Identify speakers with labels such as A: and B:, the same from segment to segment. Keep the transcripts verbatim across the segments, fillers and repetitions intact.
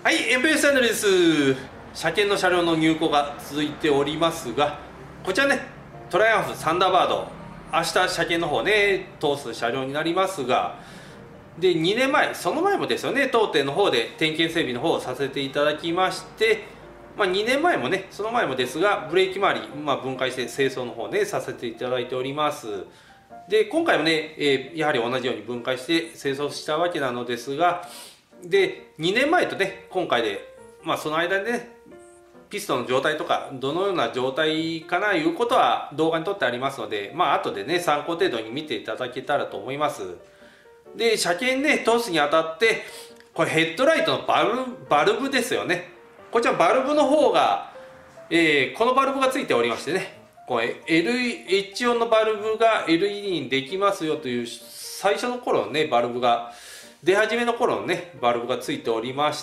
A: はい、エンペルチャンネルです。車検の車両の入庫が続いておりますが、こちらね、トライアンフサンダーバード、明日車検の方ね、通す車両になりますが、で、にねんまえ、その前もですよね、当店の方で点検整備の方をさせていただきまして、まあ、にねんまえもね、その前もですが、ブレーキ周り、まあ、分解して清掃の方ね、させていただいております。で、今回もね、えー、やはり同じように分解して清掃したわけなのですが、でにねんまえとね今回で、まあ、その間でねピストンの状態とかどのような状態かないうことは動画に撮ってありますので、まあ後でね参考程度に見ていただけたらと思います。で車検ね通すにあたってこれヘッドライトのバルバルブですよね。こちらバルブの方が、えー、このバルブがついておりましてね、これ エルイーエイチ 音のバルブが エルイーディー にできますよという最初の頃のねバルブが出始めの頃のねバルブがついておりまして、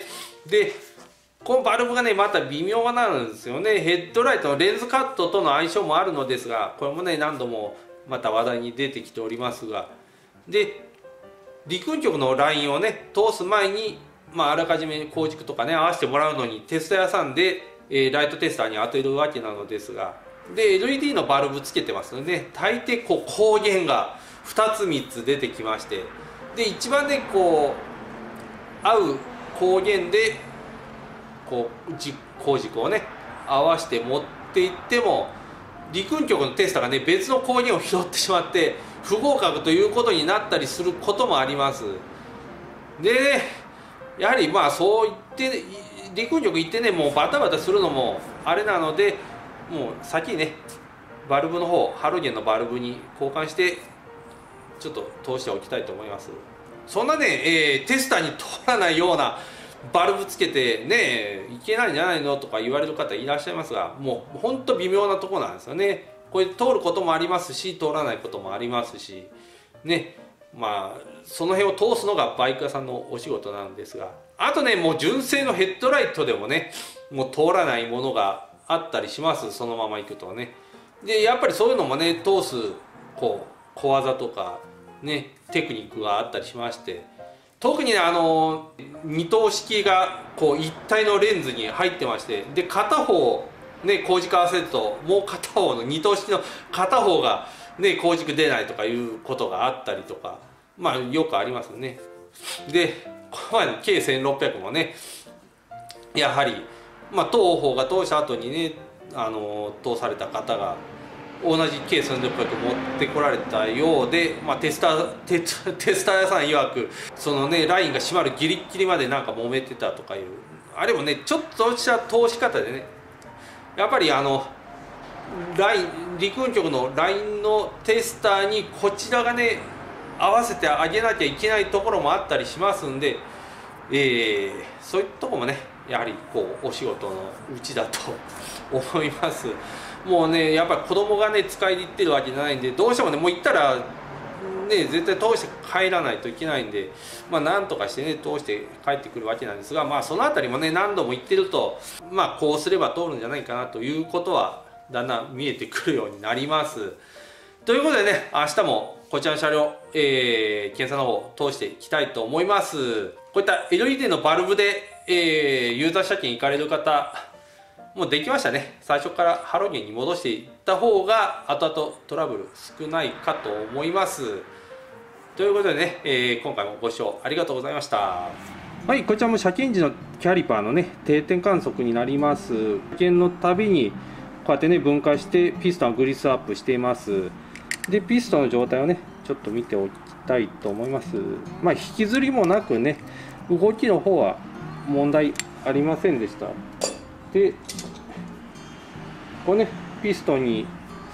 A: でこのバルブがねまた微妙なんですよね。ヘッドライトのレンズカットとの相性もあるのですが、これもね何度もまた話題に出てきておりますが、で陸運局のラインをね通す前に、まあ、あらかじめ工軸とかね合わせてもらうのにテスト屋さんで、えー、ライトテスターに当てるわけなのですが、で エルイーディー のバルブつけてますので、ね、大抵こう光源がふたつみっつ出てきまして、で一番ねこう合う光源でこう光軸をね合わせて持っていっても陸運局のテスターがね別の光源を拾ってしまって不合格ということになったりすることもあります。でねやはりまあそう言って陸運局行ってねもうバタバタするのもあれなので、もう先にねバルブの方ハロゲンのバルブに交換してちょっと通しておきたいと思います。そんなね、えー、テスターに通らないようなバルブつけてねいけないんじゃないのとか言われる方いらっしゃいますが、もうほんと微妙なところなんですよね。これ通ることもありますし通らないこともありますしね、まあその辺を通すのがバイク屋さんのお仕事なんですが、あとねもう純正のヘッドライトでもねもう通らないものがあったりします。そのまま行くとね。でやっぱりそういうのもね通すこう小技とかねテクニックがあったりしまして、特にねあの二灯式がこう一体のレンズに入ってまして、で片方ね光軸合わせるともう片方の二灯式の片方がね光軸出ないとかいうことがあったりとか、まあよくありますよね。でこの前の ケーせんろっぴゃく もねやはりまあ当方が通した後にねあの通された方が同じ ケーせんろっぴゃく 持ってこられたようで、まあ、テスターテテスター屋さん曰くそのねラインが締まるギリッギリまでなんか揉めてたとかいう、あれもねちょっとした通し方でねやっぱりあのライン陸運局のラインのテスターにこちらがね合わせてあげなきゃいけないところもあったりしますんで、えー、そういうところもねやはりこうお仕事のうちだと思います。もうねやっぱり子供がね使いに行ってるわけじゃないんで、どうしてもねもう行ったらね絶対通して帰らないといけないんで、まあなんとかしてね通して帰ってくるわけなんですが、まあその辺りもね何度も行ってるとまあこうすれば通るんじゃないかなということはだんだん見えてくるようになります。ということでね明日もこちらの車両、えー、検査の方通していきたいと思います。こういった エルイーディー のバルブで、えー、ユーザー車検行かれる方もうできましたね。最初からハロゲンに戻していった方が後々トラブル少ないかと思います。ということでね、えー、今回もご視聴ありがとうございました。はい、こちらも車検時のキャリパーのね定点観測になります。車検のたびにこうやってね分解してピストンをグリスアップしています。でピストンの状態をねちょっと見ておきたいと思います。まあ引きずりもなくね動きの方は問題ありませんでした。でこれねピストンに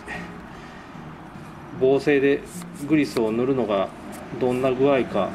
A: 合成でグリスを塗るのがどんな具合か、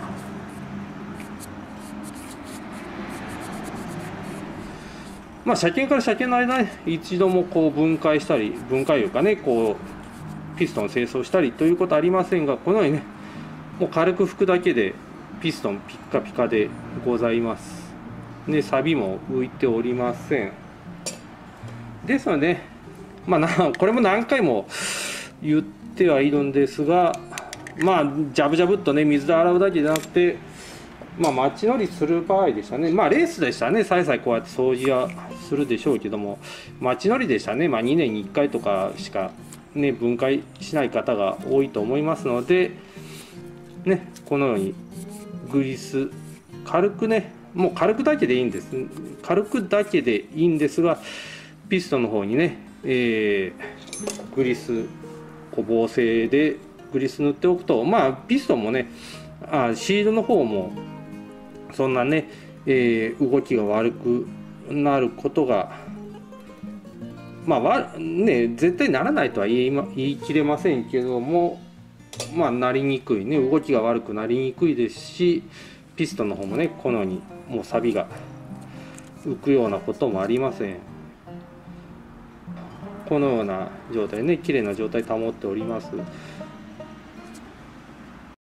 A: まあ車検から車検の間ね一度もこう分解したり分解油かねこうピストン清掃したりということはありませんが、このようにねもう軽く拭くだけでピストンピッカピカでございます。で錆も浮いておりません。ですので、まあ、これも何回も言ってはいるんですが、まあジャブジャブっとね水で洗うだけじゃなくてまあ、街乗りする場合でしたね、まあ、レースでしたらね、さえさえこうやって掃除はするでしょうけども、街乗りでしたらね、まあ、にねんにいっかいとかしか、ね、分解しない方が多いと思いますので、ね、このようにグリス、軽くね、もう軽くだけでいいんです、軽くだけでいいんですが、ピストンの方にね、えー、グリス、こう合成でグリス塗っておくと、まあ、ピストンもね、あシールドの方もそんなね、えー、動きが悪くなることが、まあわね、絶対ならないとは言い、ま、言い切れませんけども、まあ、なりにくいね、動きが悪くなりにくいですし、ピストンの方もね、このようにもう錆が浮くようなこともありません。このような状態ね、綺麗な状態保っております。